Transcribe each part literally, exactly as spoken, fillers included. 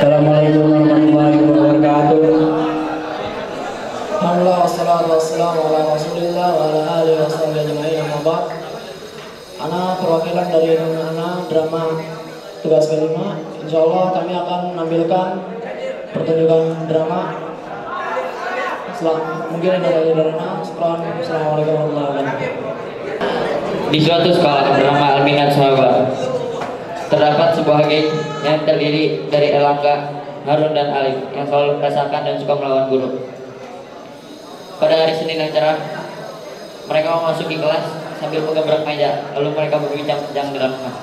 Assalamualaikum warahmatullahi wabarakatuh. Alhamdulillah wassalatu wassalamu ala rasulillah wa ala alihi wa sahbihi ajma'in, amma ba'd. Ana perwakilan dari anak drama tugas kelima. Insyaallah kami akan menampilkan pertunjukan drama. Selang, mungkin ada dari Darana. Assalamualaikum warahmatullahi wabarakatuh. Di suatu sekolah bernama Alminat Sahabat terdapat sebuah geng yang terdiri dari Elangga, Harun, dan Alif yang selalu merasakan dan suka melawan guru. Pada hari Senin yang cerah, mereka memasuki kelas sambil menggebrak meja, lalu mereka berbincang-bincang drama.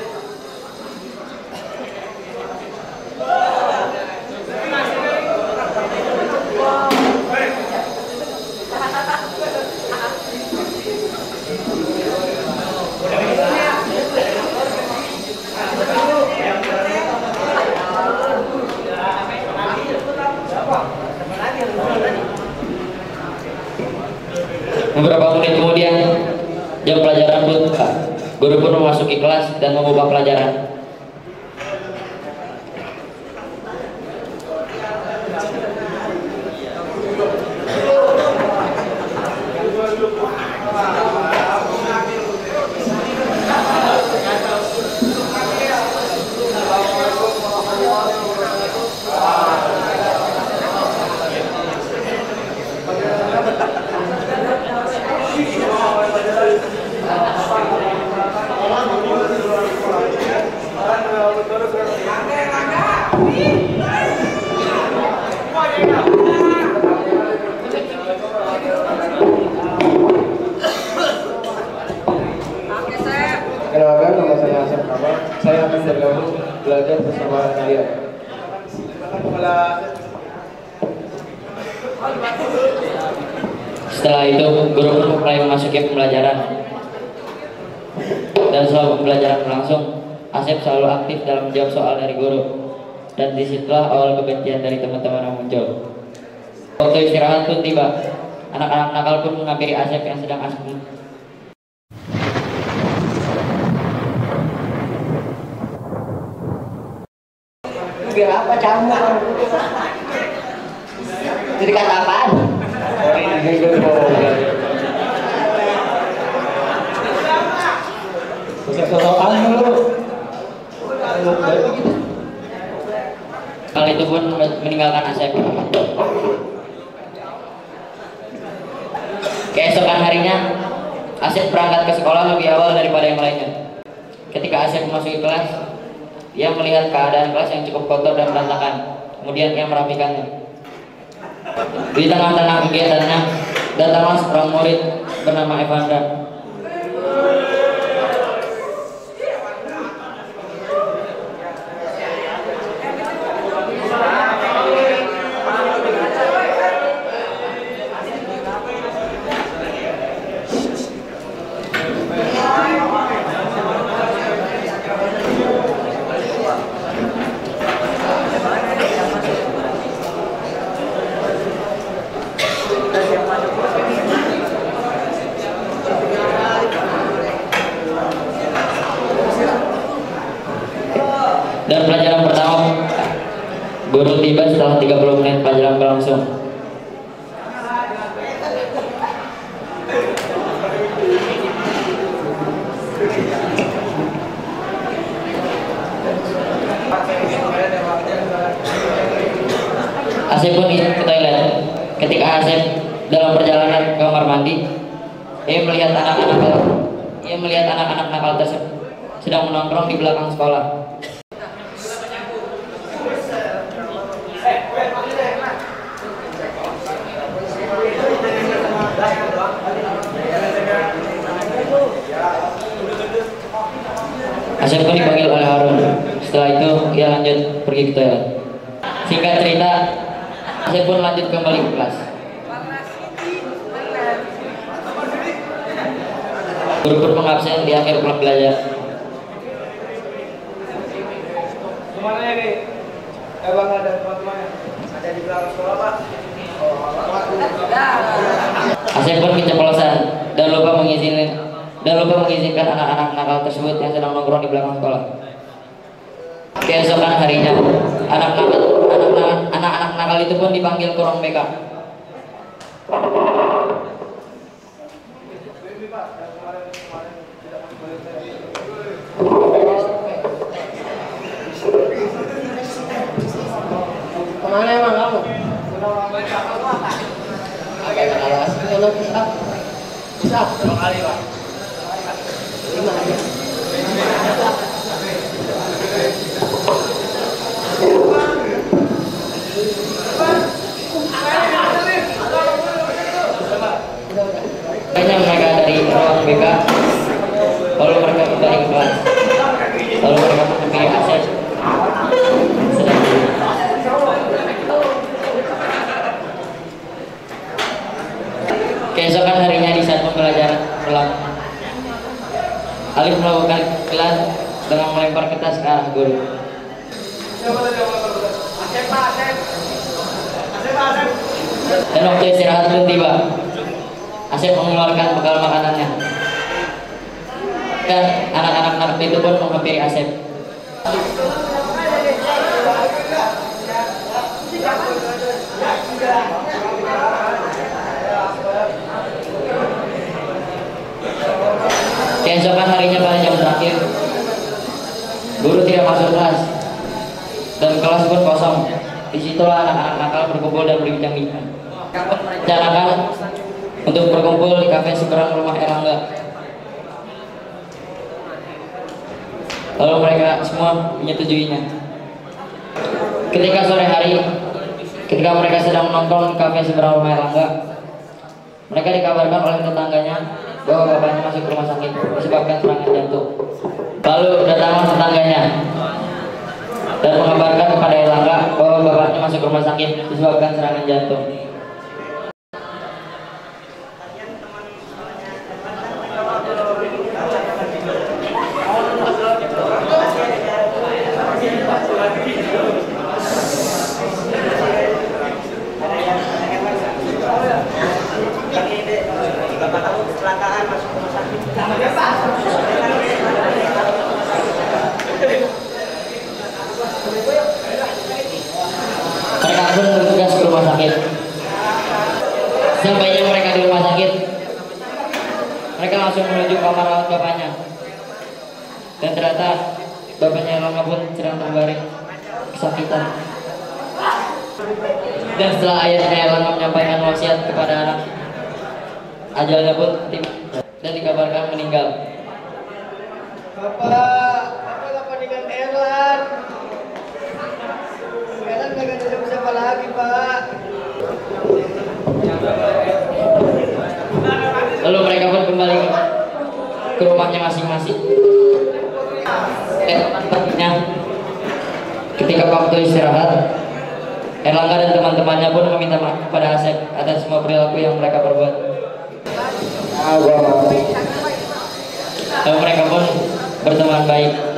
Beberapa menit kemudian, jam pelajaran pun buka. Guru pun memasuki kelas dan mengubah pelajaran. Kenalkan, nama saya Asep Kamal. Saya akan bergabung belajar bersama kalian. Setelah itu, guru pun mulai memasuki pembelajaran. Dan selama pembelajaran berlangsung, Asep selalu aktif dalam menjawab soal dari guru. Dan disitulah awal kebencian dari teman-teman yang muncul. Waktu istirahat pun tiba. Anak-anak nakal pun menghampiri Asep yang sedang asik. Biar apa kamu? Jadi kata apaan? Hal itu pun meninggalkan Asep. Keesokan harinya, Asep berangkat ke sekolah lebih awal daripada yang lainnya. Ketika Asep memasuki kelas, ia melihat keadaan kelas yang cukup kotor dan berantakan. Kemudian ia merapikannya. Di tengah-tengah kegiatannya, datanglah seorang murid bernama Evandra. Dan pelajaran pertama, guru tiba setelah tiga puluh menit pelajaran berlangsung. Asep pun ingin ke toilet. Ketika Asep dalam perjalanan ke kamar mandi, ia melihat anak-anak ia melihat anak-anak nakal tersebut sedang menongkrong di belakang sekolah. Asep pun dipanggil oleh Harun. Setelah itu ia lanjut pergi ke toilet. Singkat cerita, Asep pun lanjut kembali ke kelas. Guru pun mengabsen di akhir pulang belajar. Kemana ini? Abang ada teman-teman ada di belakang sekolah, Pak. Asep pun keceplosan dan lupa mengizinkan dan lupa mengizinkan anak-anak nakal tersebut yang sedang nongkrong di belakang sekolah. Keesokan harinya, anak nakal anak anak nakal itu pun dipanggil ke ruang B K. Kemana emang kamu? Oke, kelas. Kalau pusat, pusat berapa kali pak? Lima aja. Kayaknya mereka dari ruang B K, lalu mereka kembali ke kelas, lalu mereka menemui Asep. Sedang keesokan harinya di saat pembelajaran ulang, Alif melakukan kelas dengan melempar kertas ke arah guru. Dan waktu istirahat pun tiba. Asep mengeluarkan bekal makanannya. Dan anak-anak nakal itu pun menghampiri Asep. Keesokan harinya pada jam terakhir, guru tidak masuk kelas dan kelas pun kosong. Disitulah anak-anak nakal berkumpul dan berbincang-bincang. Merencanakan untuk berkumpul di kafe seberang rumah Erlangga. Lalu mereka semua menyetujuinya. Ketika sore hari, ketika mereka sedang menongkrong di kafe seberang rumah Erlangga, mereka dikabarkan oleh tetangganya bahwa bapaknya masuk ke rumah sakit disebabkan serangan jantung. Lalu datanglah tetangganya dan mengabarkan kepada Erlangga bahwa bapaknya masuk ke rumah sakit disebabkan serangan jantung. Mereka pun bergegas ke rumah sakit. Sampainya mereka di rumah sakit, mereka langsung menuju kamar rawat bapaknya. Dan ternyata bapaknya Erlangga pun sedang terbaring kesakitan. Dan setelah ayahnya Erlangga menyampaikan wasiat kepada anak, ajalnya pun tiba dan dikabarkan meninggal. Bapak, Bapak apa dengan Erlan? Erlan gak ada siapa-siapa lagi, Pak. Lalu mereka pun kembali ke rumahnya masing-masing. Eh, ketika waktu istirahat, Erlangga dan teman-temannya pun meminta maaf kepada Asep atas semua perilaku yang mereka perbuat. Lalu mereka pun berteman baik.